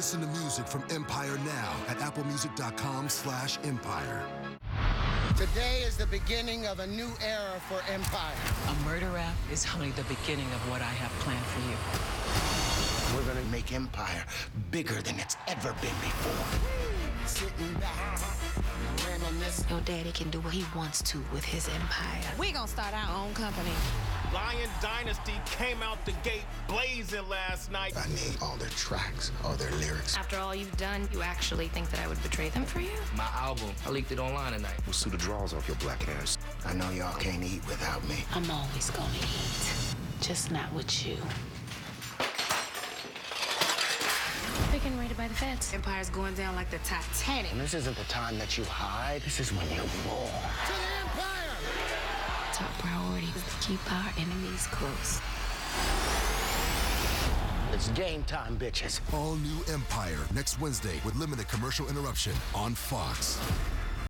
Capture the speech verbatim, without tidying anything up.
Listen to music from Empire now at applemusic.com slash empire. Today is the beginning of a new era for Empire. A murder rap is only the beginning of what I have planned for you. We're gonna make Empire bigger than it's ever been before. Sitting back, reminiscing. Your daddy can do what he wants to with his empire. We gonna start our own company. Lion Dynasty came out the gate blazing last night. I need all their tracks, all their lyrics. After all you've done, you actually think that I would betray them for you? My album, I leaked it online tonight. We'll sue the draws off your black hairs. I know y'all can't eat without me. I'm always gonna eat, just not with you. They're getting raided by the feds. Empire's going down like the Titanic. And this isn't the time that you hide. This is when you roar. To the Empire! Top priority is to keep our enemies close. It's game time, bitches. All new Empire next Wednesday with limited commercial interruption on Fox.